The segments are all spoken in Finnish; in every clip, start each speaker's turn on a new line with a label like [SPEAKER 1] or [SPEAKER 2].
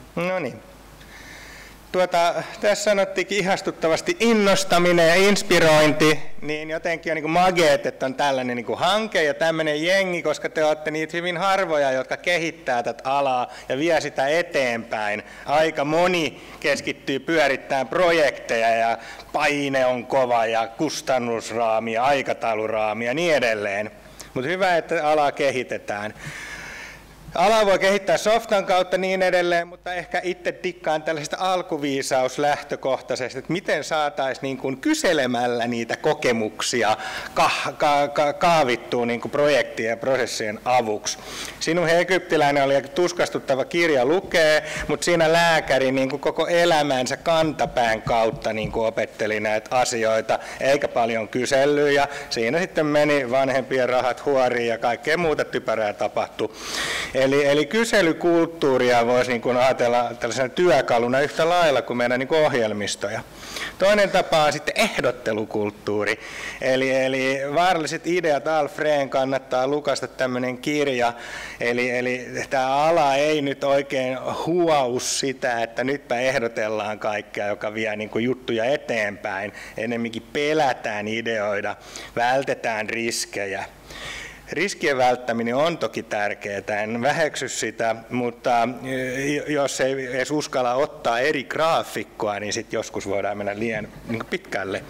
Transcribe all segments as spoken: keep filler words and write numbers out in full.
[SPEAKER 1] No niin. Tuota, tässä sanottiinkin ihastuttavasti innostaminen ja inspirointi, niin jotenkin on niin kuin mageet, että on tällainen niin kuin hanke ja tämmöinen jengi, koska te olette niitä hyvin harvoja, jotka kehittää tätä alaa ja vie sitä eteenpäin. Aika moni keskittyy pyörittämään projekteja ja paine on kova ja kustannusraami ja aikatauluraami ja niin edelleen. Mutta hyvä, että alaa kehitetään. Alaa voi kehittää softan kautta niin edelleen, mutta ehkä itse dikkaan tällaisesta alkuviisauslähtökohtaisesti, että miten saataisiin niin kuin kyselemällä niitä kokemuksia ka- ka- ka- kaavittua niin kuin projektien ja prosessien avuksi. Sinun egyptiläinen oli aika tuskastuttava kirja lukee, mutta siinä lääkäri niin kuin koko elämänsä kantapään kautta niin kuin opetteli näitä asioita, eikä paljon kyselyä, ja siinä sitten meni vanhempien rahat huoriin ja kaikkea muuta typerää tapahtui. Eli, eli kyselykulttuuria voisi niin kuin ajatella tällaisena työkaluna yhtä lailla kuin meidän niin kuin ohjelmistoja. Toinen tapa on sitten ehdottelukulttuuri. Eli, eli vaaralliset ideat, Alfreen kannattaa lukasta tämmöinen kirja. Eli, eli tämä ala ei nyt oikein huau sitä, että nytpä ehdotellaan kaikkea, joka vie niin kuin juttuja eteenpäin. Ennemminkin pelätään ideoida, vältetään riskejä. Riskien välttäminen on toki tärkeää, en väheksy sitä, mutta jos ei edes uskalla ottaa eri graafikkoa, niin sitten joskus voidaan mennä liian niin pitkälle.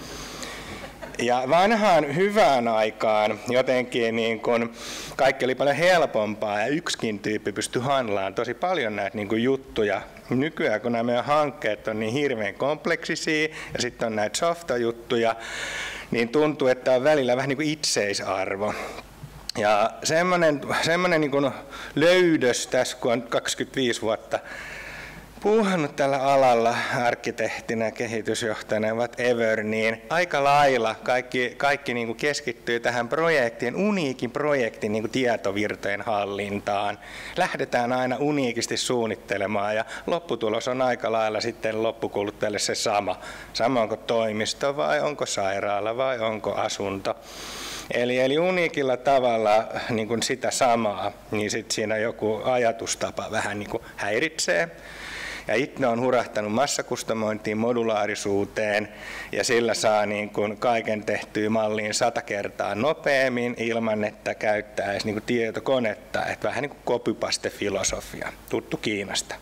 [SPEAKER 1] Ja vanhaan hyvään aikaan jotenkin niin kun kaikki oli paljon helpompaa ja yksikin tyyppi pystyi handlaan tosi paljon näitä niin kun juttuja. Nykyään kun nämä meidän hankkeet on niin hirveän kompleksisia ja sitten on näitä softa-juttuja, niin tuntuu, että on välillä vähän niin kuin itseisarvo. Ja semmoinen, semmoinen niin kuin löydös tässä, kun on kaksikymmentäviisi vuotta puuhannut tällä alalla arkkitehtinä ja kehitysjohtajana whatever, niin aika lailla kaikki, kaikki niin kuin keskittyy tähän projektiin, uniikin projektin niin kuin tietovirtojen hallintaan. Lähdetään aina uniikisti suunnittelemaan ja lopputulos on aika lailla sitten loppukuluttajalle se sama. Sama onko toimisto vai onko sairaala vai onko asunto. Eli, eli uniikilla tavalla niin kuin sitä samaa, niin sit siinä joku ajatustapa vähän niin kuin häiritsee. Ja itse on hurahtanut massakustomointiin, modulaarisuuteen, ja sillä saa niin kuin kaiken tehtyä malliin sata kertaa nopeammin ilman, että käyttää edes niin kuin tietokonetta. Että vähän niin kuin copy-paste-filosofia, tuttu Kiinasta.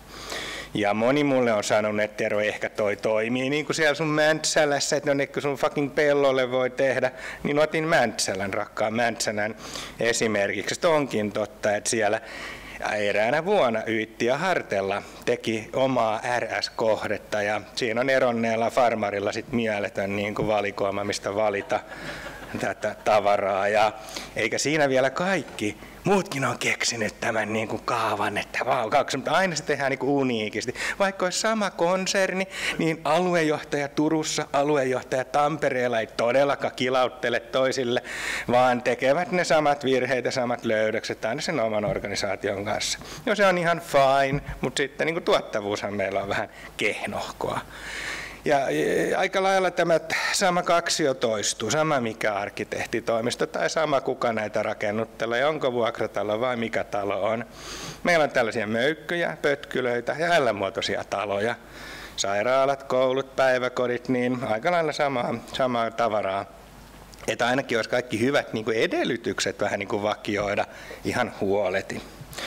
[SPEAKER 1] Ja moni mulle on sanonut, että Tero, ehkä toi toimii niin kuin siellä sun Mäntsälässä, että no kun sun fucking pellolle voi tehdä, niin otin Mäntsälän, rakkaan Mäntsälän esimerkiksi. Se onkin totta, että siellä eräänä vuonna Yytti ja Hartella teki omaa R S-kohdetta ja siinä on eronneella farmarilla sit mieletön niin kuin valikoima, mistä valita tätä tavaraa. Ja eikä siinä vielä kaikki. Muutkin on keksinyt tämän niin kuin kaavan, että vau, kaksi, mutta aina se tehdään niin kuin uniikisti. Vaikka olisi sama konserni, niin aluejohtaja Turussa, aluejohtaja Tampereella ei todellakaan kilauttele toisille, vaan tekevät ne samat virheet ja samat löydökset aina sen oman organisaation kanssa. No se on ihan fine, mutta sitten niin kuin tuottavuushan meillä on vähän kehnohkoa. Ja aika lailla tämä sama kaksio toistuu, sama mikä arkkitehtitoimisto tai sama kuka näitä rakennuttelee, onko vuokratalo vai mikä talo on. Meillä on tällaisia möykkyjä, pötkylöitä ja ällänmuotoisia taloja. Sairaalat, koulut, päiväkodit, niin aika lailla samaa, samaa tavaraa. Että ainakin olisi kaikki hyvät niin kuin edellytykset vähän niin kuin vakioida ihan huoleti.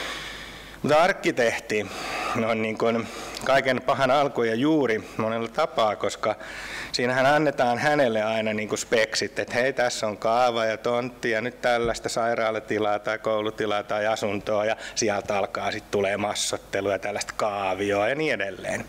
[SPEAKER 1] Mutta arkkitehti on niin kuin kaiken pahan alku ja juuri monella tapaa, koska siinähän annetaan hänelle aina niin kuin speksit, että hei, tässä on kaava ja tontti ja nyt tällaista sairaalatilaa tai koulutilaa tai asuntoa ja sieltä alkaa sitten tulee massottelua ja tällaista kaavioa ja niin edelleen.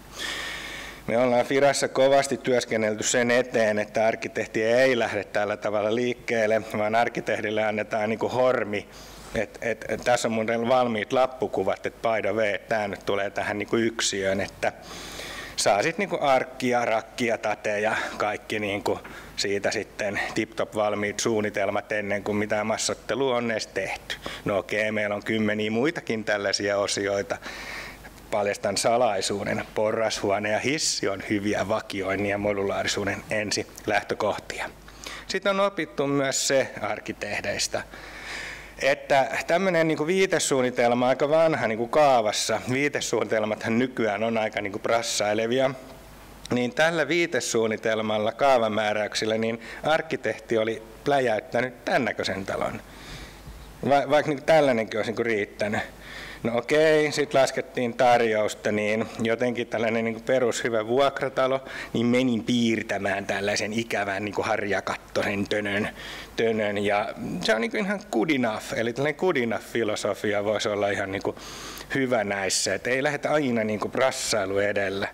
[SPEAKER 1] Me ollaan Firassa kovasti työskennelty sen eteen, että arkkitehti ei lähde tällä tavalla liikkeelle, vaan arkkitehdille annetaan niin kuin hormi. Et, et, et, tässä on mun valmiit lappukuvat, että by the way, tämä nyt tulee tähän niinku yksiöön, että saa sitten niinku arkkia, rakkia, tateja, kaikki niinku siitä sitten tip-top valmiit suunnitelmat ennen kuin mitään massottelua on edes tehty. No okei, meillä on kymmeniä muitakin tällaisia osioita. Paljastan salaisuuden. Porrashuone ja hissi on hyviä vakioinnin ja modulaarisuuden ensi lähtökohtia. Sitten on opittu myös se arkkitehdeistä, että tämmöinen niin kuin viitesuunnitelma aika vanha niin kuin kaavassa, viitesuunnitelmathan nykyään on aika niin kuin brassailevia, niin tällä viitesuunnitelmalla kaavamääräyksillä niin arkkitehti oli pläjäyttänyt tämän näköisen talon. Va- vaikka niin tällainenkin olisi niin riittänyt. No okei, sitten laskettiin tarjousta, niin jotenkin tällainen niin perushyvä vuokratalo, niin menin piirtämään tällaisen ikävän niin harjakattoisen tönön, tönön. Ja se on niin ihan good enough, eli tällainen good enough-filosofia voisi olla ihan niin hyvä näissä, että ei lähdetä aina niin brassailu edellä.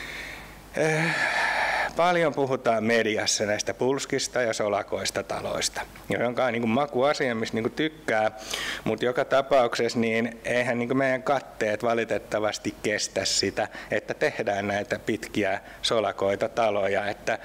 [SPEAKER 1] Äh. Paljon puhutaan mediassa näistä pulskista ja solakoista taloista, jonka on niin makuasia, missä niin tykkää, mutta joka tapauksessa niin eihän niin meidän katteet valitettavasti kestä sitä, että tehdään näitä pitkiä solakoita taloja, että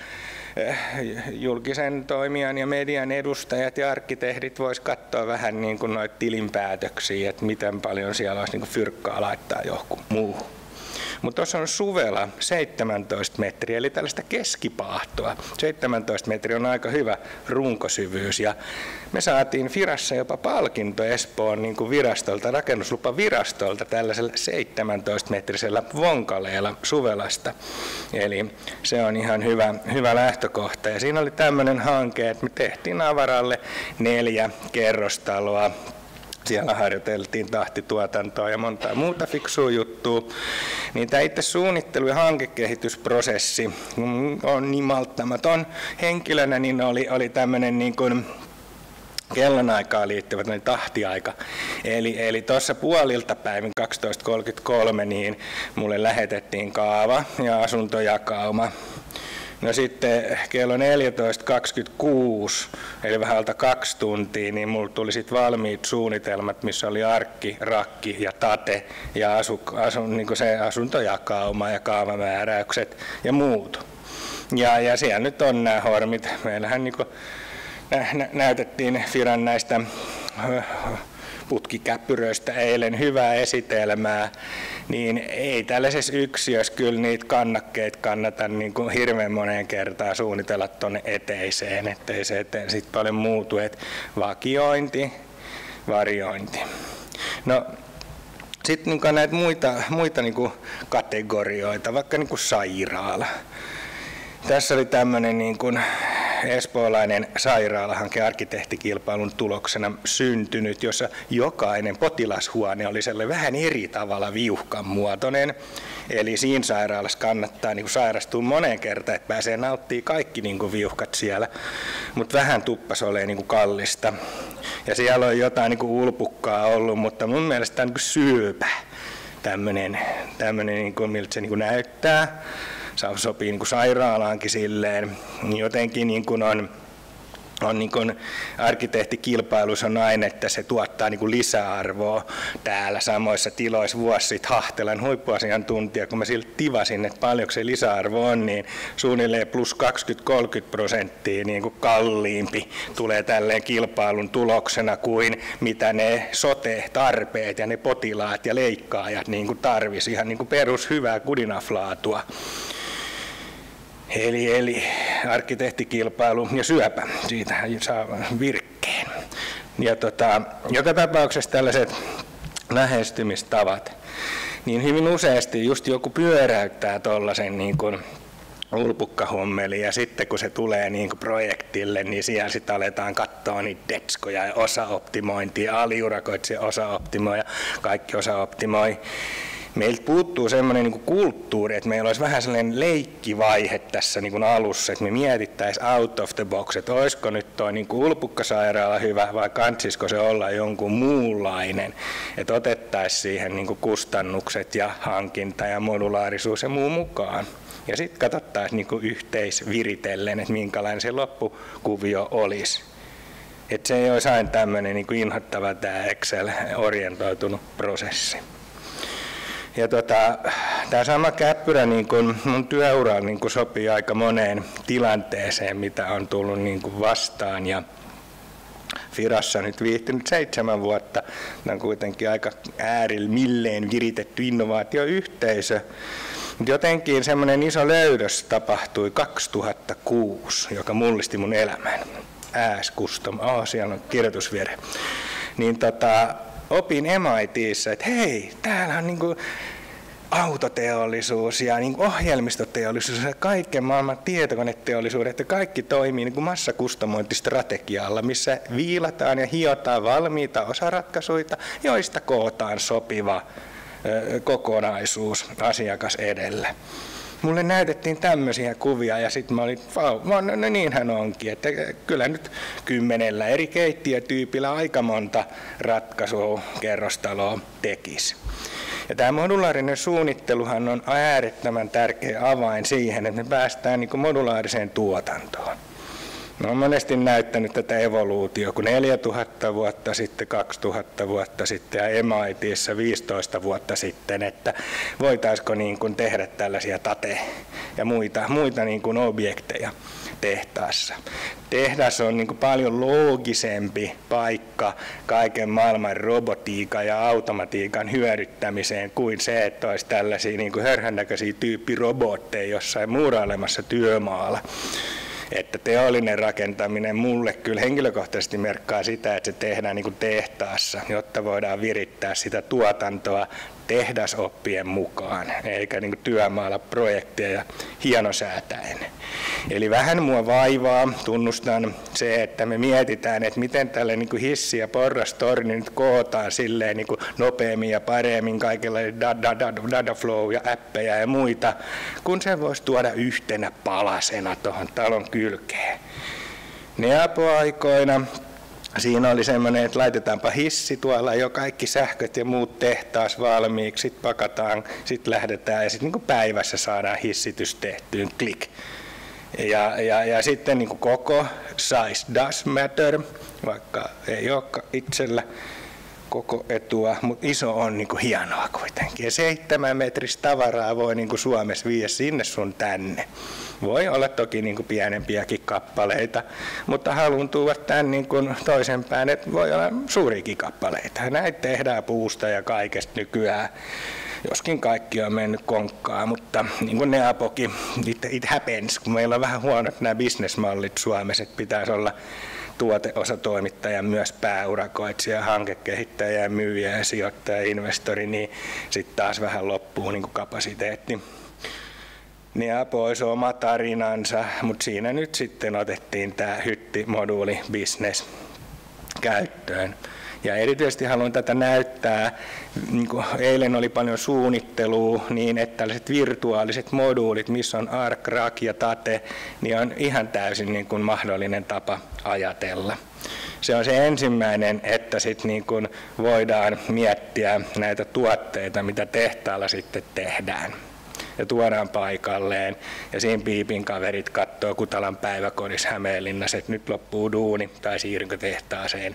[SPEAKER 1] julkisen toimijan ja median edustajat ja arkkitehdit vois katsoa vähän niin kuin noita tilinpäätöksiä, että miten paljon siellä olisi niin fyrkkaa laittaa johonkin muuhun. Mutta tuossa on suvella seitsemäntoista metriä, eli tällaista keskipaahtoa. seitsemäntoista metriä on aika hyvä runkosyvyys, ja me saatiin Firassa jopa palkinto Espoon niin kuin virastolta, rakennuslupavirastolta tällaisella seitsemäntoista-metrisellä vonkaleella Suvelasta. Eli se on ihan hyvä, hyvä lähtökohta. Ja siinä oli tämmöinen hanke, että me tehtiin avaralle neljä kerrostaloa. Siellä harjoiteltiin tahtituotantoa ja montaa muuta fiksua juttua. Niin tämä itse suunnittelu- ja hankekehitysprosessi on niin malttamaton henkilönä, niin oli, oli tämmöinen niin kuin kellonaikaan liittyvä tahtiaika. Eli, eli tuossa puolilta päivin kaksitoista kolmekymmentäkolme niin mulle lähetettiin kaava ja asuntojakauma. No sitten kello neljätoista kaksikymmentäkuusi, eli vähän alta kaksi tuntia, niin mulla tuli sitten valmiit suunnitelmat, missä oli arkki, rakki ja tate ja asu, asu, niin se asuntojakauma ja kaavamääräykset ja muut. Ja, ja siellä nyt on nämä hormit. Meillähän niin nä, näytettiin Firan näistä putkikäppyröistä eilen hyvää esitelmää, niin ei tällaisessa yksiössä kyllä niitä kannakkeita kannata niin kuin hirveän moneen kertaan suunnitella tuonne eteiseen, ettei se eteen sit paljon muutu, että vakiointi, variointi. No sitten niin näitä muita, muita niin kuin kategorioita, vaikka niin kuin sairaala. Tässä oli tämmöinen niin kuin espoolainen sairaalahanke arkkitehtikilpailun tuloksena syntynyt, jossa jokainen potilashuone oli sellainen vähän eri tavalla viuhkan muotoinen. Eli siinä sairaalassa kannattaa niin kuin sairastua moneen kertaan, että pääsee nauttimaan kaikki niin kuin viuhkat siellä, mutta vähän tuppas ole niin kuin kallista. Ja siellä on jotain niin kuin ulpukkaa ollut, mutta mun mielestä tämä on niin kuin syöpä, tämmöinen, tämmöinen niin kuin, miltä se niin kuin näyttää. Se sopii niin kuin sairaalaankin silleen, jotenkin niin kuin on, on niin kuin arkkitehtikilpailussa on aina, että se tuottaa niin kuin lisäarvoa täällä samoissa tiloissa. Vuosi sitten Hahtelan huippuasiantuntija, kun mä siltä tivasin, että paljonko se lisäarvo on, niin suunnilleen plus kaksikymmentä kolmekymmentä prosenttia niin kuin kalliimpi tulee tälleen kilpailun tuloksena kuin mitä ne sote-tarpeet ja ne potilaat ja leikkaajat niin kuin tarvisi. Ihan niin kuin perus hyvää good enough-laatua. Eli, eli arkkitehtikilpailu ja syöpä, siitä saa virkkeen. Ja tota, joka tapauksessa tällaiset lähestymistavat, niin hyvin useasti just joku pyöräyttää tuollaisen niin kuin ulpukkahommeli, ja sitten kun se tulee niin kuin projektille, niin siellä sitten aletaan katsoa niitä detskoja ja osaoptimointia, aliurakoitsija osaoptimoi ja kaikki osaoptimoi. Meiltä puuttuu semmoinen niin kuin kulttuuri, että meillä olisi vähän sellainen leikkivaihe tässä niin kuin alussa, että me mietittäisiin out of the box, että olisiko nyt tuo niin kuin ulpukkasairaala hyvä vai kantsisiko se olla jonkun muunlainen, että otettaisiin siihen niin kuin kustannukset ja hankinta ja modulaarisuus ja muu mukaan. Ja sitten katsottaisiin niin kuin yhteisviritellen, että minkälainen se loppukuvio olisi. Että se ei olisi aina tämmöinen niin kuin inhottava tämä Excel-orientoitunut prosessi. Ja tota, tämä sama käppyrä niin kun mun työura niin kun sopii aika moneen tilanteeseen, mitä on tullut niin kun vastaan. Ja Firassa nyt viihtynyt seitsemän vuotta. Tämä on kuitenkin aika äärimmilleen viritetty innovaatioyhteisö. Jotenkin semmoinen iso löydös tapahtui kaksituhattakuusi, joka mullisti mun elämän. Ääs Custom, oh, siellä on kirjoitusvirhe. niin tota, opin M I T:ssä, että hei, täällä on niinku autoteollisuus ja niin ohjelmistoteollisuus ja kaiken maailman tietokoneteollisuudet ja kaikki toimii niin massakustomointistrategialla, missä viilataan ja hiotaan valmiita osaratkaisuja, joista kootaan sopiva ö, kokonaisuus asiakas edellä. Mulle näytettiin tämmöisiä kuvia ja sitten mä olin, vau, no, no niinhän onkin, että kyllä nyt kymmenellä eri keittiötyypillä aika monta ratkaisua kerrostaloa tekisi. Ja tämä modulaarinen suunnitteluhan on äärettömän tärkeä avain siihen, että me päästään niin kuin modulaariseen tuotantoon. No on monesti näyttänyt tätä evoluutiota, kun neljätuhatta vuotta sitten, kaksituhatta vuotta sitten ja M I T:ssä viisitoista vuotta sitten, että voitaisiko niin kuin tehdä tällaisia tate- ja muita, muita niin kuin objekteja tehtaassa. Tehdas on niin kuin paljon loogisempi paikka kaiken maailman robotiikan ja automatiikan hyödyttämiseen kuin se, että olisi tällaisia niin kuin hörhännäköisiä tyyppirobotteja jossain muurailemassa työmaalla. Että teollinen rakentaminen mulle kyllä henkilökohtaisesti merkkaa sitä, että se tehdään niin kuin tehtaassa, jotta voidaan virittää sitä tuotantoa tehdasoppien mukaan, eikä niin kuin työmaalla projekteja ja hienosäätäen. Eli vähän mua vaivaa, tunnustan se, että me mietitään, että miten tälle niin kuin hissi- ja porrastorni nyt kootaan silleen niin kuin nopeammin ja paremmin kaikenlaisia dataflow ja appeja ja muita, kun se voisi tuoda yhtenä palasena tuohon talon kylkeen. Neapo-aikoina siinä oli semmoinen, että laitetaanpa hissi tuolla jo kaikki sähköt ja muut tehtaas valmiiksi, sitten pakataan, sitten lähdetään ja sitten niin päivässä saadaan hissitys tehtyyn, klik. Ja, ja, ja sitten niin koko size does matter, vaikka ei ole itsellä koko etua, mutta iso on niin hienoa kuitenkin. Ja seitsemän metristä tavaraa voi niin Suomessa viedä sinne sun tänne. Voi olla toki niin pienempiäkin kappaleita, mutta haluan tuoda tämän niin toisen päin, että voi olla suuriakin kappaleita. Näitä tehdään puusta ja kaikesta nykyään. Joskin kaikki on mennyt konkkaan, mutta niin kuin Neapokin, it, it happens, kun meillä on vähän huonot nämä bisnesmallit Suomessa, että pitäisi olla tuoteosatoimittaja, myös pääurakoitsija, hankekehittäjä, myyjä ja sijoittaja, investori, niin sitten taas vähän loppuu niin kuin kapasiteetti. Neapo olisi oma tarinansa, mutta siinä nyt sitten otettiin tämä hyttimoduulibisnes käyttöön. Ja erityisesti haluan tätä näyttää, niin kuin eilen oli paljon suunnittelua, niin että tällaiset virtuaaliset moduulit, missä on Arc, Rack ja Tate, niin on ihan täysin niin kuin mahdollinen tapa ajatella. Se on se ensimmäinen, että sit niin kuin voidaan miettiä näitä tuotteita, mitä tehtaalla sitten tehdään. Ja tuodaan paikalleen, ja siinä piipin kaverit katsoo Kutalan päiväkodissa Hämeenlinnassa, että nyt loppuu duuni, tai siirrynkö tehtaaseen.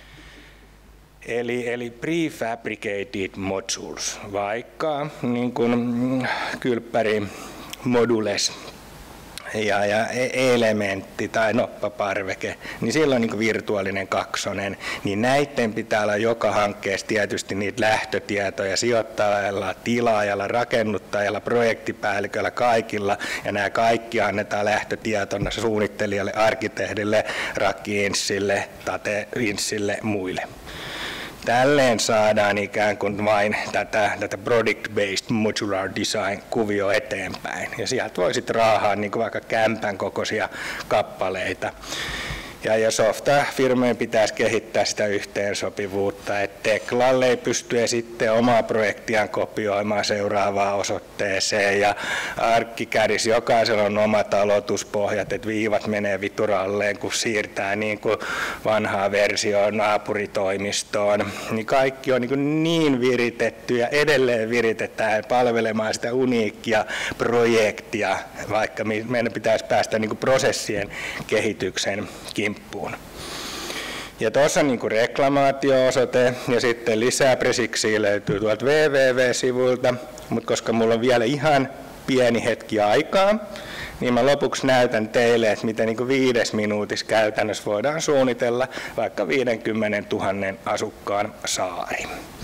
[SPEAKER 1] Eli, eli prefabricated modules, vaikka niin kuin kylppäri modules ja, ja elementti tai noppaparveke, niin silloin on niin kuin virtuaalinen kaksonen, niin näiden pitää olla joka hankkeessa tietysti niitä lähtötietoja sijoittajalla, tilaajalla, rakennuttajalla, projektipäälliköllä, kaikilla, ja nämä kaikki annetaan lähtötietona suunnittelijalle, arkkitehdille, Rakki-Inssille, Tate-Inssille, muille. Tälleen saadaan ikään kuin vain tätä, tätä product-based modular design-kuvio eteenpäin. Ja sieltä voi sitten raahaa niin kuin vaikka kämpän kokoisia kappaleita. Ja, ja softa-firmojen pitäisi kehittää sitä yhteensopivuutta, että Teklalle ei pysty sitten omaa projektiaan kopioimaan seuraavaan osoitteeseen, ja ArchiCADissa jokaisella on omat aloituspohjat, että viivat menee vituralleen, kun siirtää niin kuin vanhaa versioon naapuritoimistoon, niin kaikki on niin, niin viritetty ja edelleen viritetään palvelemaan sitä uniikkia projektia, vaikka meidän pitäisi päästä niin kuin prosessien kehityksen kimppuun. Ja tuossa on niin kuin reklamaatio-osoite ja sitten lisää presiksiä löytyy tuolta double-u double-u double-u-sivuilta, mutta koska mulla on vielä ihan pieni hetki aikaa, niin mä lopuksi näytän teille, että miten niin kuin viides minuutissa käytännössä voidaan suunnitella vaikka viisikymmentätuhatta asukkaan saari.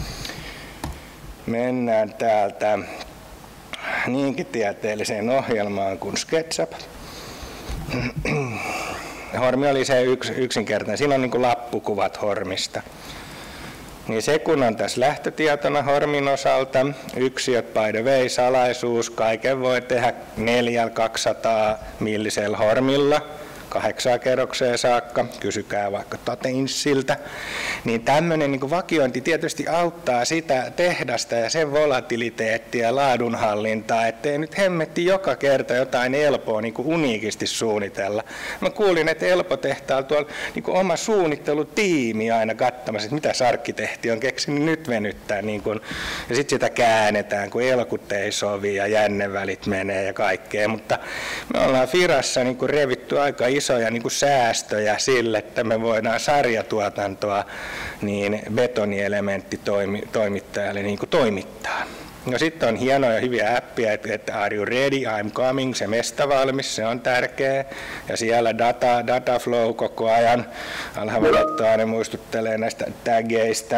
[SPEAKER 1] Mennään täältä niinkin tieteelliseen ohjelmaan kuin SketchUp. Hormi oli se yks, yksinkertainen. Siinä on niin kuin lappukuvat Hormista. Niin se kun on tässä lähtötietona Hormin osalta, yksiöt by the way, salaisuus, kaiken voi tehdä neljällä kaksisataa millisellä Hormilla, kahdeksaa kerrokseen saakka, kysykää vaikka Tateinsiltä, niin tämmöinen niin kuin vakiointi tietysti auttaa sitä tehdasta ja sen volatiliteettia ja laadunhallintaa, ettei nyt hemmetti joka kerta jotain Elpoa niin kuin uniikisti suunnitella. Mä kuulin, että Elpo-tehtaalla tuolla niin kuin oma suunnittelutiimi aina katsomassa, että mitä arkkitehti on keksinyt nyt venyttää, niin kuin, ja sitten sitä käännetään, kun elkut ei sovi ja jännevälit menee ja kaikkea, mutta me ollaan Firassa niin kuin revitty aika isoja niin kuin säästöjä sille, että me voidaan sarjatuotantoa niin betonielementtitoimittajalle niin kuin toimittaa. No sitten on hienoja hyviä appia, että are you ready, I'm coming, se mesta valmis, se on tärkeä. Ja siellä data, data flow koko ajan. Alhavalottaa ne muistuttelee näistä tageista.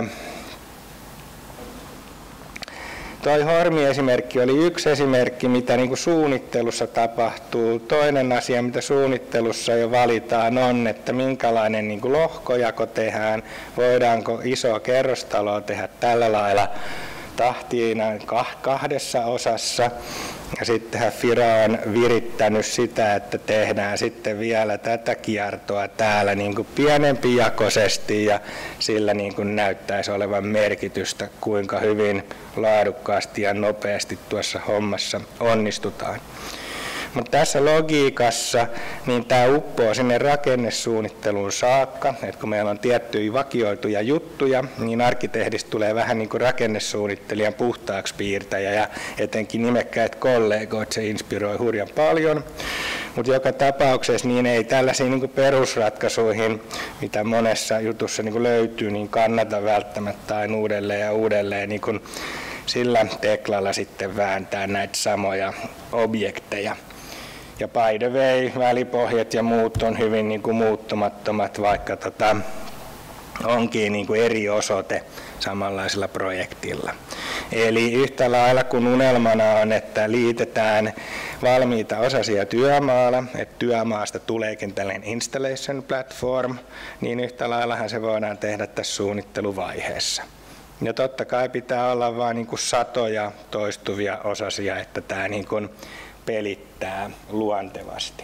[SPEAKER 1] Toi Hormi-esimerkki oli yksi esimerkki, mitä niin kuin suunnittelussa tapahtuu. Toinen asia, mitä suunnittelussa jo valitaan, on, että minkälainen niin kuin lohkojako tehdään. Voidaanko isoa kerrostaloa tehdä tällä lailla tahtiin kahdessa osassa. Ja sittenhän Fira on virittänyt sitä, että tehdään sitten vielä tätä kiertoa täällä niin kuin pienempijakoisesti ja sillä niin kuin näyttäisi olevan merkitystä, kuinka hyvin laadukkaasti ja nopeasti tuossa hommassa onnistutaan. Mutta tässä logiikassa niin tämä uppoo sinne rakennesuunnitteluun saakka, että kun meillä on tiettyjä vakioituja juttuja, niin arkkitehdistä tulee vähän niin kuin rakennesuunnittelijan puhtaaksi piirtäjä ja etenkin nimekkäät kollegoit, se inspiroi hurjan paljon. Mutta joka tapauksessa niin ei tällaisiin niin kuin perusratkaisuihin, mitä monessa jutussa niin kuin löytyy, niin kannata välttämättä aina uudelleen ja uudelleen niin kuin sillä teklalla sitten vääntää näitä samoja objekteja. Ja by the way, välipohjat ja muut on hyvin niin kuin muuttumattomat, vaikka tota, onkin niin kuin eri osoite samanlaisella projektilla. Eli yhtä lailla kun unelmana on, että liitetään valmiita osasia työmaalla, että työmaasta tuleekin tällainen installation platform, niin yhtä laillahan se voidaan tehdä tässä suunnitteluvaiheessa. Ja totta kai pitää olla vain niin kuin satoja toistuvia osasia, että tämä niin kuin pelittää luontevasti.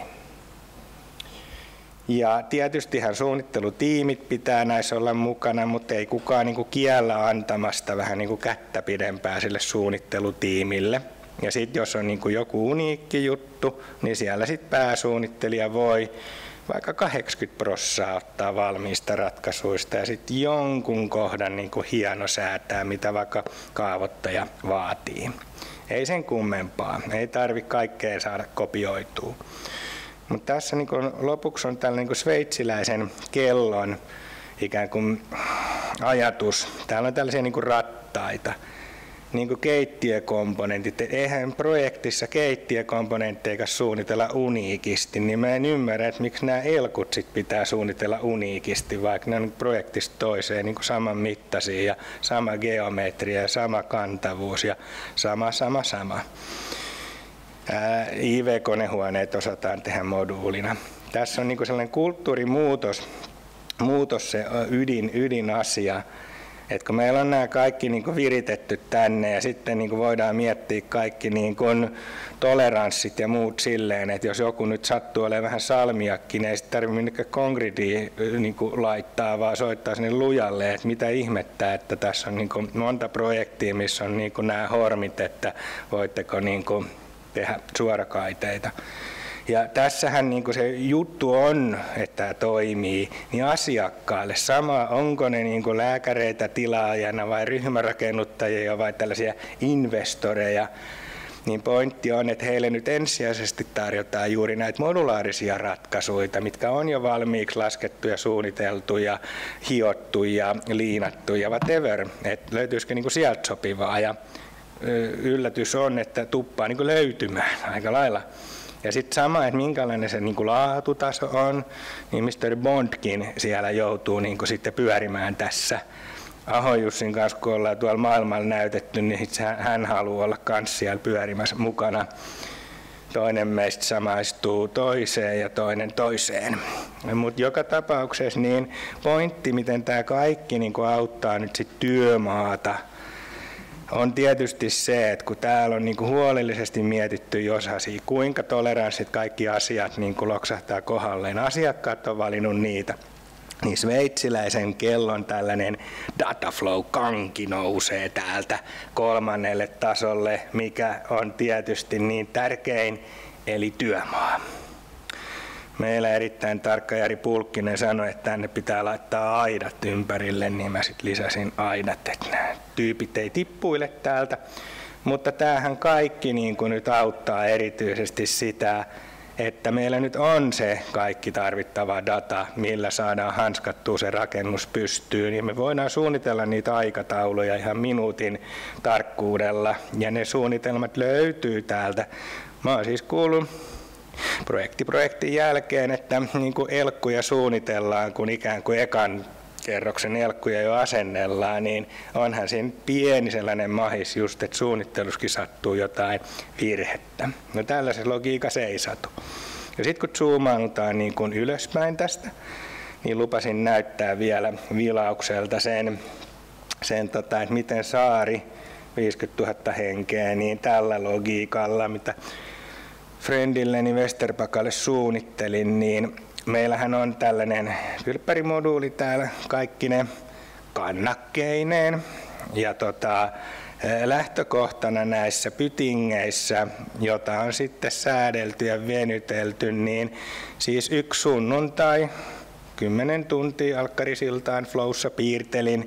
[SPEAKER 1] Ja tietystihän suunnittelutiimit pitää näissä olla mukana, mutta ei kukaan niin kuin kiellä antamasta vähän niin kuin kättä pidempää sille suunnittelutiimille. Ja sitten jos on niin kuin joku uniikki juttu, niin siellä sitten pääsuunnittelija voi vaikka kahdeksankymmentä prosenttia ottaa valmiista ratkaisuista ja sitten jonkun kohdan niin kuin hieno säätää, mitä vaikka kaavoittaja vaatii. Ei sen kummempaa, ei tarvitse kaikkea saada kopioitua. Mutta tässä niin kuin lopuksi on tällainen niin kuin sveitsiläisen kellon ikään kuin ajatus. Täällä on tällaisia niin kuin rattaita, niin kuin keittiökomponentit. Eihän projektissa keittiökomponentteja suunnitella uniikisti, niin mä en ymmärrä, että miksi nämä elkut sit pitää suunnitella uniikisti, vaikka ne on projektista toiseen niin kuin saman mittaisia ja sama geometria ja sama kantavuus ja sama, sama, sama. I V-konehuoneet osataan tehdä moduulina. Tässä on niin kuin sellainen kulttuurimuutos, muutos se ydin, ydinasia. Et kun meillä on nämä kaikki niin kuin viritetty tänne ja sitten niin kuin voidaan miettiä kaikki niin kuin toleranssit ja muut silleen, että jos joku nyt sattuu olemaan vähän salmiakki, niin ei sitten tarvitse minnekään kongridia niin kuin laittaa, vaan soittaa sinne lujalle, että mitä ihmettä, että tässä on niin kuin monta projektia, missä on niin kuin nämä hormit, että voitteko niin kuin tehdä suorakaiteita. Ja tässähän niin kuin se juttu on, että tämä toimii, niin asiakkaille sama, onko ne niin kuin lääkäreitä tilaajana vai ryhmärakennuttajia vai tällaisia investoreja, niin pointti on, että heille nyt ensisijaisesti tarjotaan juuri näitä modulaarisia ratkaisuja, mitkä on jo valmiiksi laskettu ja suunniteltu ja hiottu ja liinattu ja whatever, että löytyisikö niin kuin sieltä sopivaa. Ja yllätys on, että tuppaa niin kuin löytymään aika lailla. Ja sitten sama, että minkälainen se niin kuin laatutaso on, niin mister Bondkin siellä joutuu niin kuin sitten pyörimään tässä. Aho Jussin kanssa, kun ollaan tuolla maailmalla näytetty, niin hän haluaa olla kanssa siellä pyörimässä mukana toinen meistä samaistuu toiseen ja toinen toiseen. Mutta joka tapauksessa niin pointti, miten tämä kaikki niin kuin auttaa nyt sit työmaata, on tietysti se, että kun täällä on niin kuin huolellisesti mietitty josasia, kuinka toleranssit kaikki asiat niin kuin loksahtaa kohdalleen, asiakkaat on valinnut niitä, niin sveitsiläisen kellon tällainen dataflow-kanki nousee täältä kolmannelle tasolle, mikä on tietysti niin tärkein, eli työmaa. Meillä erittäin tarkka Jari Pulkkinen sanoi, että tänne pitää laittaa aidat ympärille, niin mä sitten lisäsin aidat, että nämä tyypit ei tippuile täältä. Mutta tämähän kaikki niin kuin nyt auttaa erityisesti sitä, että meillä nyt on se kaikki tarvittava data, millä saadaan hanskattua se rakennus pystyyn, niin me voidaan suunnitella niitä aikatauluja ihan minuutin tarkkuudella, ja ne suunnitelmat löytyy täältä. Mä oon siis kuullut projekti projektin jälkeen, että niin kuin elkkuja suunnitellaan, kun ikään kuin ekan kerroksen elkkuja jo asennellaan, niin onhan siinä pieni sellainen mahis just, että suunnittelussakin sattuu jotain virhettä. No tällaisessa logiikassa ei satu. Ja sitten kun zoomautaan niin kuin ylöspäin tästä, niin lupasin näyttää vielä vilaukselta sen, sen tota, että miten saari viisikymmentätuhatta henkeä, niin tällä logiikalla, mitä friendilleni Vesterbackalle suunnittelin, niin meillähän on tällainen kylppärimoduuli täällä kaikkine kannakkeineen, ja tota, lähtökohtana näissä pytingeissä, jota on sitten säädelty ja venytelty, niin siis yksi sunnuntai, kymmenen tuntia alkkarisiltaan flowssa piirtelin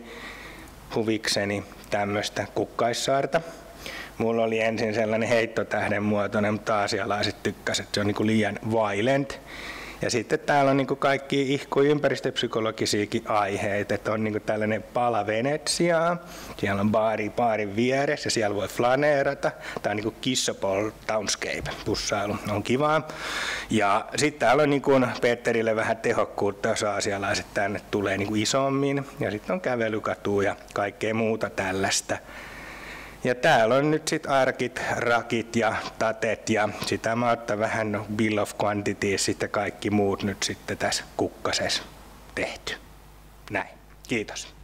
[SPEAKER 1] huvikseni tämmöistä kukkaissaarta. Mulla oli ensin sellainen heittotähden muotoinen, mutta aasialaiset tykkäsivät, että se on niin kuin liian violent. Ja sitten täällä on niin kuin kaikki ihku ympäristöpsykologisiakin aiheita, että on niin kuin tällainen pala Venetsiaa, siellä on baari baarin vieressä ja siellä voi flaneerata. Tämä on niin kuin Kissapol Townscape, pussailu, on kivaa. Ja sitten täällä on niin kuin Peterille vähän tehokkuutta, jos aasialaiset tänne tulee niin kuin isommin. Ja sitten on kävelykatu ja kaikkea muuta tällaista. Ja täällä on nyt sitten arkit, rakit ja tatet ja sitä mä otan vähän bill of quantities sitten kaikki muut nyt sitten tässä kukkasessa tehty. Näin. Kiitos.